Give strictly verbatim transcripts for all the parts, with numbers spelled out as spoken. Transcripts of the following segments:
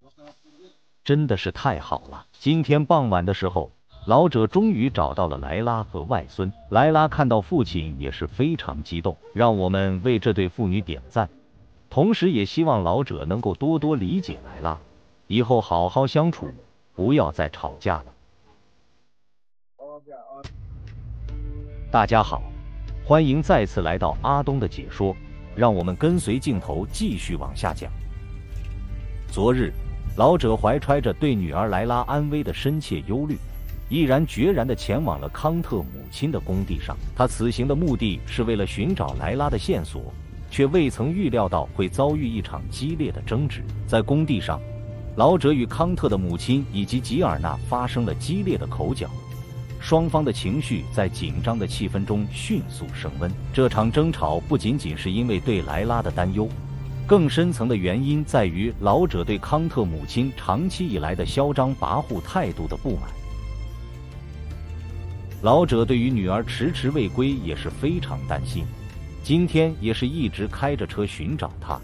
真的是太好了！今天傍晚的时候，老者终于找到了莱拉和外孙。莱拉看到父亲也是非常激动，让我们为这对父女点赞，同时也希望老者能够多多理解莱拉，以后好好相处，不要再吵架了。大家好，欢迎再次来到阿东的解说，让我们跟随镜头继续往下讲。昨日，老者怀揣着对女儿莱拉安危的深切忧虑，毅然决然地前往了康特母亲的工地上。他此行的目的是为了寻找莱拉的线索，却未曾预料到会遭遇一场激烈的争执。在工地上，老者与康特的母亲以及吉尔娜发生了激烈的口角，双方的情绪在紧张的气氛中迅速升温。这场争吵不仅仅是因为对莱拉的担忧，更深层的原因在于老者对康特母亲长期以来的嚣张跋扈态度的不满。老者对于女儿迟迟未归也是非常担心，今天也是一直开着车寻找她。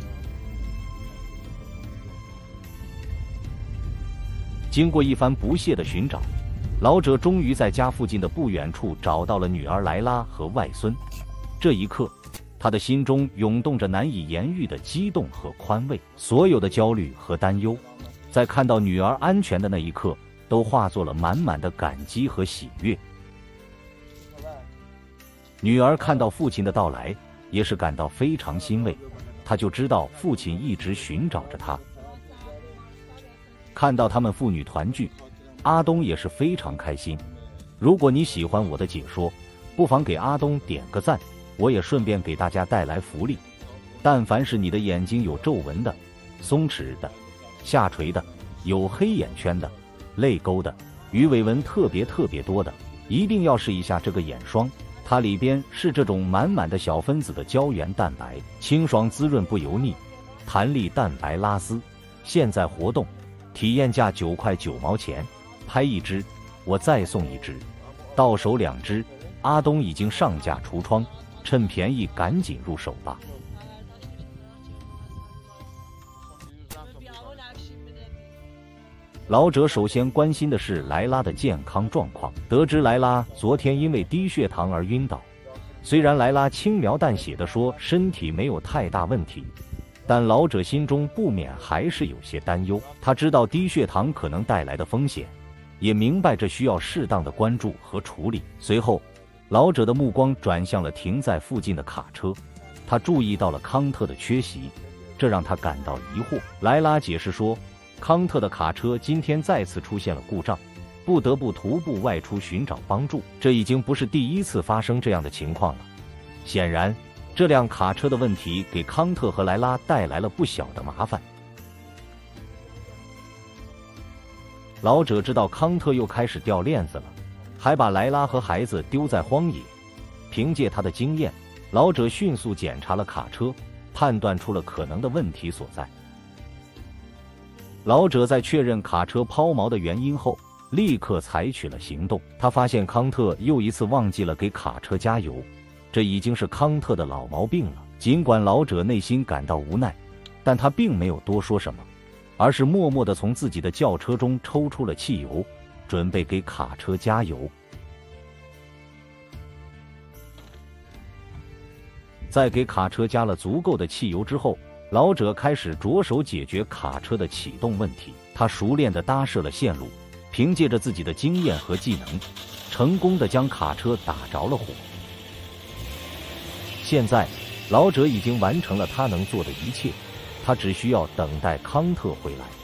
经过一番不懈的寻找，老者终于在家附近的不远处找到了女儿莱拉和外孙。这一刻，他的心中涌动着难以言喻的激动和宽慰，所有的焦虑和担忧，在看到女儿安全的那一刻，都化作了满满的感激和喜悦。女儿看到父亲的到来，也是感到非常欣慰，她就知道父亲一直寻找着她。看到他们父女团聚，阿东也是非常开心。如果你喜欢我的解说，不妨给阿东点个赞，我也顺便给大家带来福利。但凡是你的眼睛有皱纹的、松弛的、下垂的、有黑眼圈的、泪沟的、鱼尾纹特别特别多的，一定要试一下这个眼霜。它里边是这种满满的小分子的胶原蛋白，清爽滋润不油腻，弹力蛋白拉丝。现在活动，体验价九块九毛钱，拍一支我再送一支，到手两支。阿东已经上架橱窗，趁便宜赶紧入手吧。老者首先关心的是莱拉的健康状况。得知莱拉昨天因为低血糖而晕倒，虽然莱拉轻描淡写的说身体没有太大问题，但老者心中不免还是有些担忧。他知道低血糖可能带来的风险，也明白这需要适当的关注和处理。随后，老者的目光转向了停在附近的卡车，他注意到了康特的缺席，这让他感到疑惑。莱拉解释说，康特的卡车今天再次出现了故障，不得不徒步外出寻找帮助。这已经不是第一次发生这样的情况了。显然，这辆卡车的问题给康特和莱拉带来了不小的麻烦。老者知道康特又开始掉链子了，还把莱拉和孩子丢在荒野。凭借他的经验，老者迅速检查了卡车，判断出了可能的问题所在。老者在确认卡车抛锚的原因后，立刻采取了行动。他发现康特又一次忘记了给卡车加油，这已经是康特的老毛病了。尽管老者内心感到无奈，但他并没有多说什么，而是默默地从自己的轿车中抽出了汽油，准备给卡车加油。在给卡车加了足够的汽油之后，老者开始着手解决卡车的启动问题。他熟练地搭设了线路，凭借着自己的经验和技能，成功地将卡车打着了火。现在，老者已经完成了他能做的一切，他只需要等待康特回来。